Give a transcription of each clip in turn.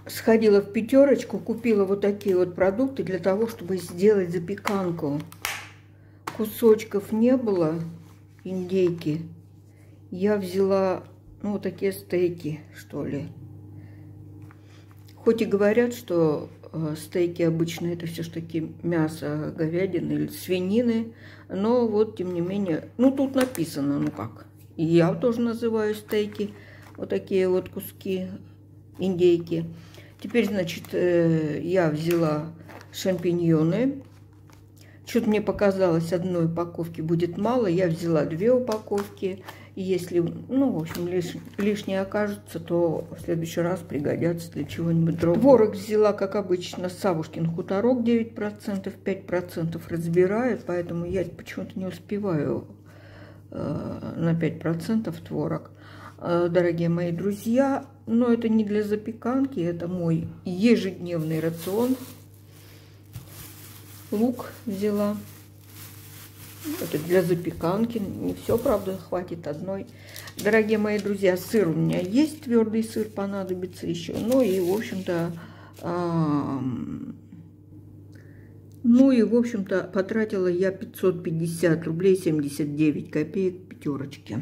Сходила в пятерочку, купила вот такие вот продукты для того, чтобы сделать запеканку. Кусочков не было, индейки. Я взяла, ну, вот такие стейки, что ли. Хоть и говорят, что стейки обычно это все-таки мясо говядины или свинины, но вот, тем не менее, ну, тут написано, ну как. И я тоже называю стейки, вот такие вот куски индейки. Теперь, значит, я взяла шампиньоны. Что-то мне показалось, одной упаковки будет мало. Я взяла 2 упаковки. И если, ну, в общем, лишнее окажется, то в следующий раз пригодятся для чего-нибудь другого. Творог взяла, как обычно, Савушкин хуторок 9%, 5% разбирают, поэтому я почему-то не успеваю на 5% творог. Дорогие мои друзья, но это не для запеканки, это мой ежедневный рацион. Лук взяла. Это для запеканки. Не все, правда, хватит одной. Дорогие мои друзья, сыр у меня есть, твердый сыр понадобится еще. Ну и, в общем-то, потратила я 550 рублей 79 копеек в пятерочке.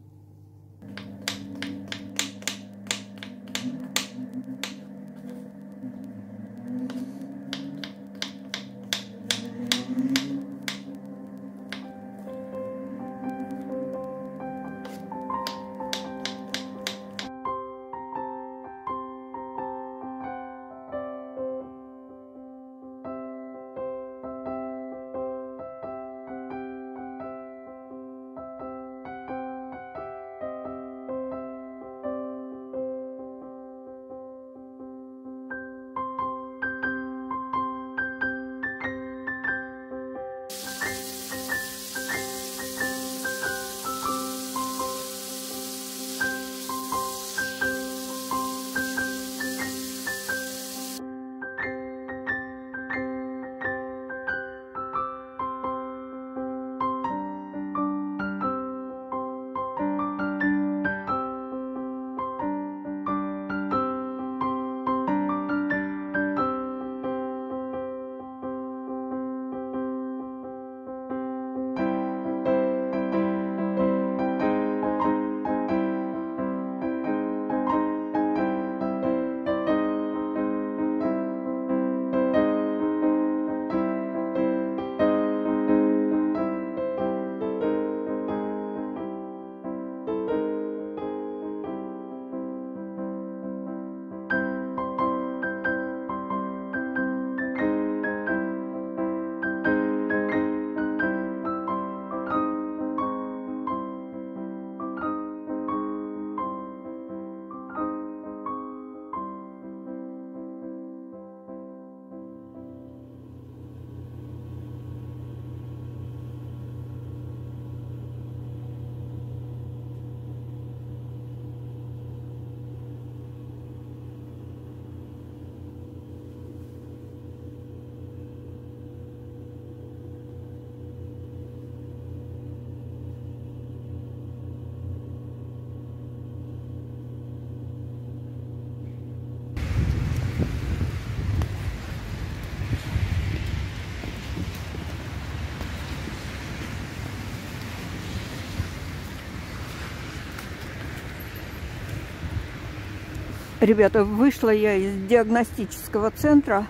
Ребята, вышла я из диагностического центра,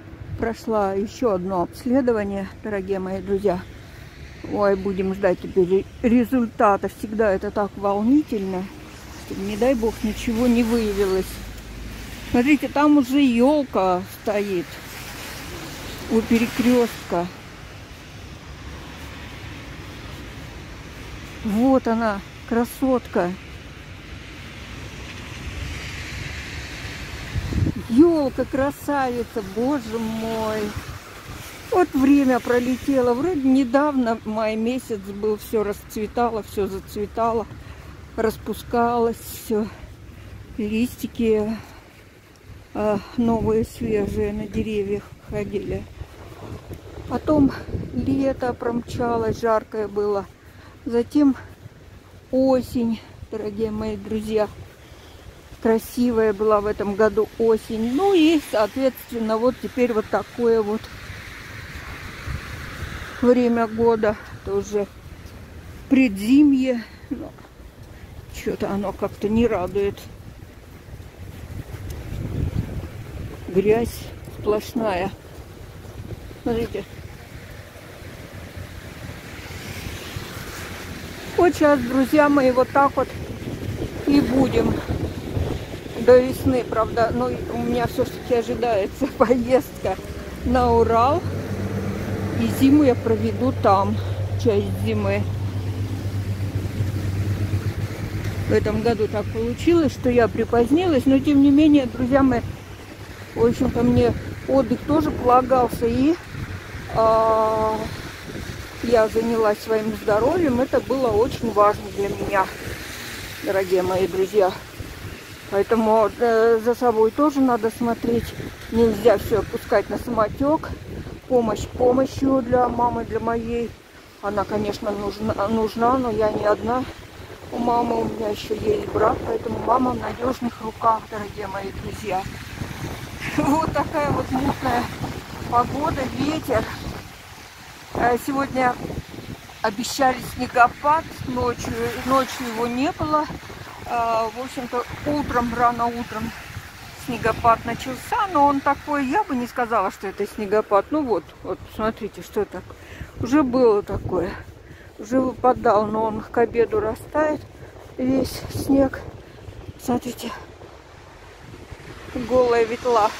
прошла еще одно обследование, дорогие мои друзья. Ой, будем ждать теперь результата. Всегда это так волнительно, чтобы, не дай бог, ничего не выявилось. Смотрите, там уже елка стоит у перекрестка. Вот она, красотка. Елка, красавица, боже мой. Вот время пролетело. Вроде недавно, май месяц был, все расцветало, все зацветало, распускалось, все. Листики новые, свежие на деревьях ходили. Потом лето промчалось, жаркое было. Затем осень, дорогие мои друзья. красивая была в этом году осень. Ну и, соответственно, вот теперь вот такое вот время года. Это уже предзимье. Но что-то оно как-то не радует. Грязь сплошная. Смотрите. Вот сейчас, друзья мои, вот так вот и будем до весны, правда. Но у меня все-таки ожидается поездка на Урал. И зиму я проведу там, часть зимы. В этом году так получилось, что я припозднилась. Но тем не менее, друзья мои, в общем-то, мне отдых тоже полагался. И я занялась своим здоровьем. Это было очень важно для меня, дорогие мои друзья. Поэтому за собой тоже надо смотреть. Нельзя все опускать на самотек. Помощь помощью для мамы, для моей. Она, конечно, нужна, но я не одна. У мамы, у меня еще есть брат, поэтому мама в надежных руках, дорогие мои друзья. Вот такая вот мутная погода, ветер. Сегодня обещали снегопад ночью. Ночью его не было. В общем-то, утром, рано утром снегопад начался, но он такой, я бы не сказала, что это снегопад. Ну вот, смотрите, что так. Уже было такое. Уже выпадал, но он к обеду растает. Весь снег. Смотрите. Голая ветла.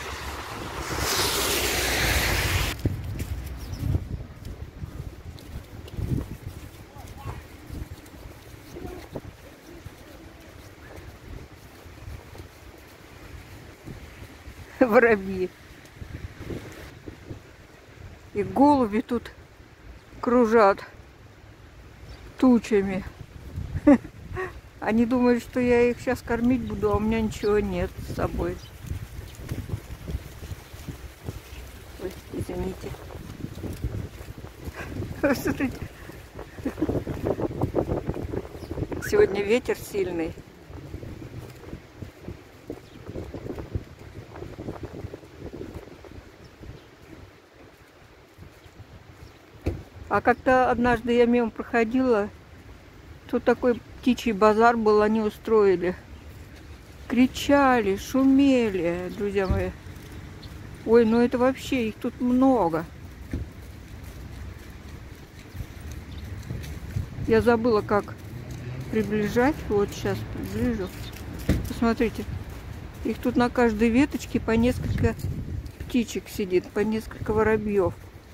Воробьи. И голуби тут кружат тучами. Они думают, что я их сейчас кормить буду, а у меня ничего нет с собой. Ой, извините. Смотрите. Сегодня ветер сильный. А как-то однажды я мимо проходила, тут такой птичий базар был, они устроили. Кричали, шумели, друзья мои. Ой, ну это вообще, их тут много. Я забыла, как приближать. Вот сейчас приближу. Посмотрите, их тут на каждой веточке по несколько птичек сидит, по несколько воробьев.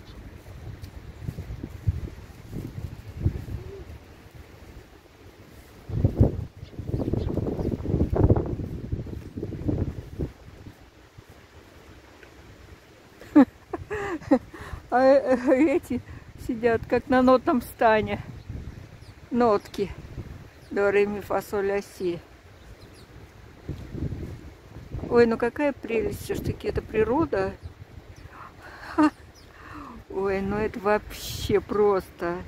А эти сидят как на нотном стане. Нотки. До, ре, ми, фа, соль, ля, си. Ой, ну какая прелесть все-таки. Это природа. Ха. Ой, ну это вообще просто.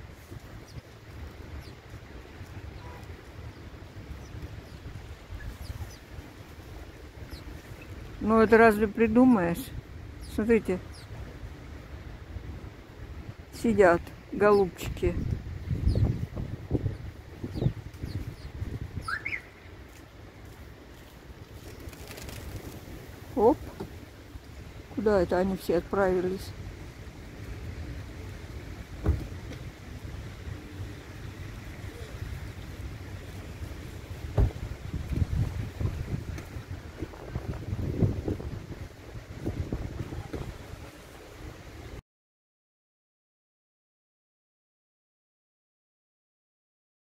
Ну это разве придумаешь? Смотрите. Сидят голубчики. Оп. Куда это они все отправились?